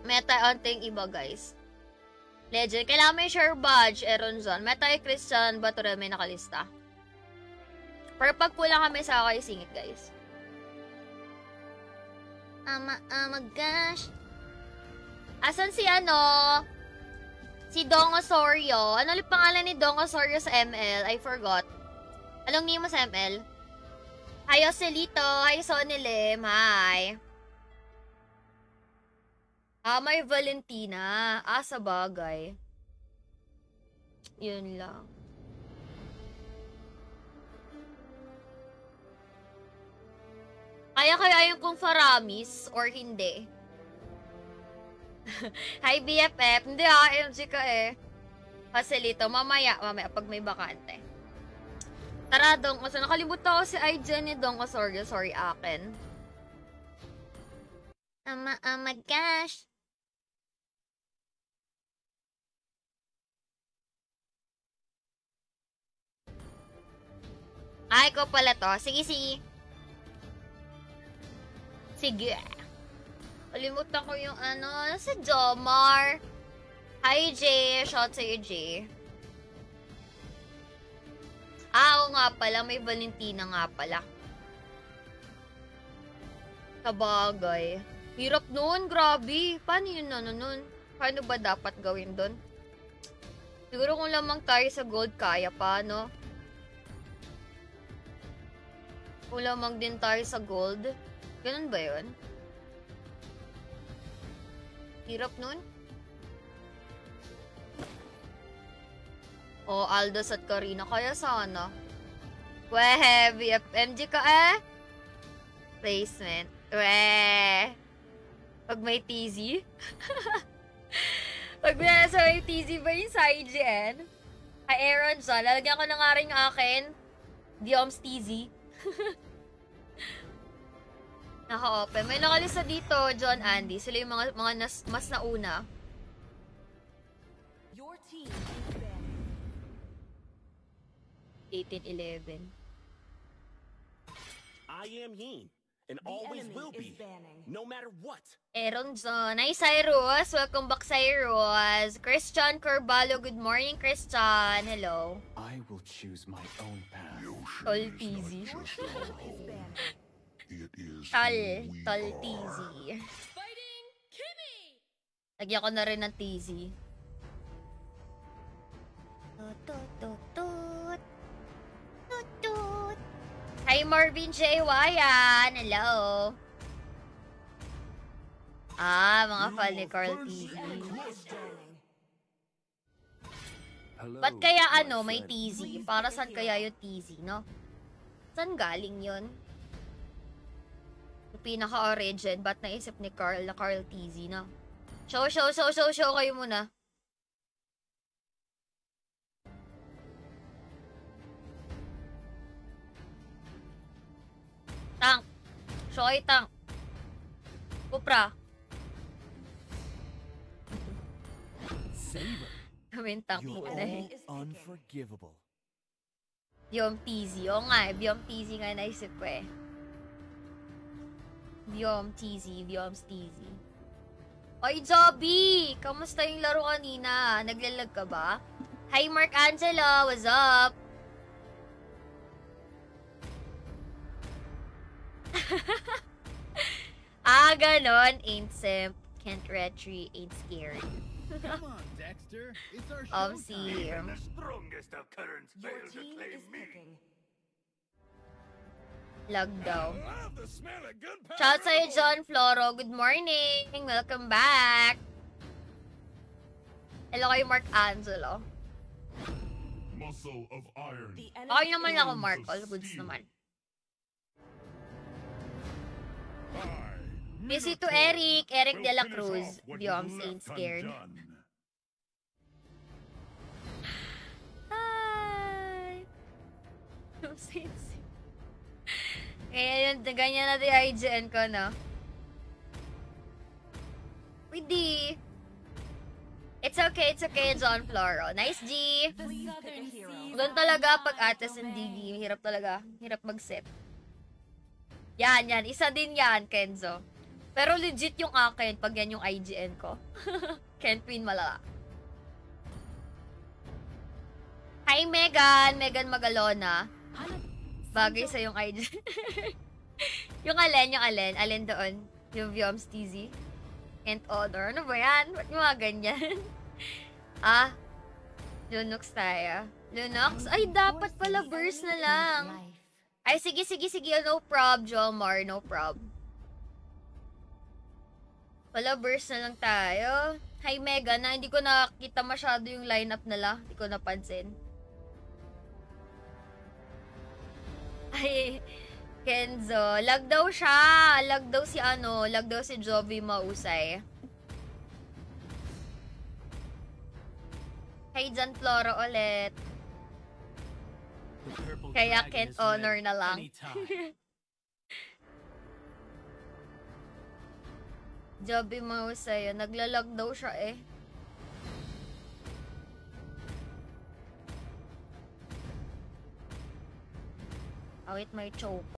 Meta onte yung iba, guys. Legend. Kailangan may share badge, Aaron John. Meta kay Christian Baturel may nakalista. Pero pag kulang kami sa kayo singit, guys. Gosh. Asan si si Dong Osorio. Ano ulit pangalan ni Dong Osorio sa ML? I forgot. Anong name mo sa ML? Hi, Ocelito. Hi, Sonilim. Hi. May Valentina. Sa bagay. Yun lang. Kaya yung kung Faramis or hindi. Hi, BFF. Hindi MG ka eh. Joselito, mamaya pag may bakante. Tara, Dong Osorio. Nakalimutan ko si Aijen ni Dong Osorio. Sorry, akin. My gosh. Ay, ko pala to. Sige. Sige. Kalimutan ko yung sa Jomar. Hi, Jay. Shout sa'yo, Jay. Oo nga pala. May Valentina nga pala. Sabagay. Hirap nun. Grabe. Paano yun nun? Paano ba dapat gawin dun? Siguro kung lamang tayo sa gold, kaya pa, no? Kung lamang din tayo sa gold. Ganun ba yun? Hirap nun? Aldous at Karina. Kaya sana. Heavy FMG ka Placement. Pag may TZ? Pag may TZ ba yung sa IGN? Aaron John. Lalagyan ko na nga rin akin. Dioms TZ. Naka-open. May nakalista dito, John Andy. Sila yung mga mas nauna. Your team is 18-11. I am he, and always will be, no matter what. Aaron John. Hi, Cyrus. Welcome back, Cyrus. Christian Corballo. Good morning, Christian. Hello. I will choose my own path. Tol TZ. Tol TZ. Lagyan ko na rin ng TZ. Hi, Marvin J. Wayan. Hello. Mga fan ni Carl TZ. Ba't kaya may TZ? Para saan kaya yung TZ, no? Saan galing yun? Yung pinaka-origin, ba't naisip ni Carl na Carl TZ, no? Show kayo muna. Tank. Shoy tank. Kupra. Gawin tank muna Unforgivable. Biom TZ. Oo nga Biom TZ nga naisip ko Biom TZ. Oy, Joby! Kamusta yung laro kanina? Naglalag ka ba? Hi, Mark Angelo! What's up? Ganon. Ain't simp. Can't retry. Ain't scared. Come on, Dexter. It's our showtime. The strongest of currents fail to claim me. Lag daw. Shout sa'yo, John Floro. Good morning. Welcome back. Hello kay Mark Angelo. Muscle of iron. Okay naman ako, Mark. All goods naman. Busy to Eric De La Cruz. Dioms ain't scared. Hi! Dioms ain't scared. Kaya yun, ganyan na di IGN ko, no? Pwede. It's okay, John Floro. Nice, G! Doon talaga pag atas ng DD. Hirap mag-set. Yan. Isa din yan, Kenzo. Pero legit yung akin pag yan yung IGN ko. Ken Queen malala. Hi, Megan! Megan Magalona. Bagay sa yung IGN. Yung alin? Alin doon? Yung Vioms TZ? And Honor. Ano ba yan? Ba't yung mga ganyan? Lunox tayo. Lunox? Ay, dapat pala burst na lang. Ay, sige. No prob, Jomar. No prob. Wala, burst na lang tayo. Hi, Mega, na hindi ko nakita masyado yung lineup nila. Hindi ko napansin. Ay, Kenzo. Lag daw siya. Lag daw si Jovi Mausay. Hi, Jan Floro ulit. Kaya Kent Honor na lang. Joby Mausay, naglalag daw siya eh. Awit may choke.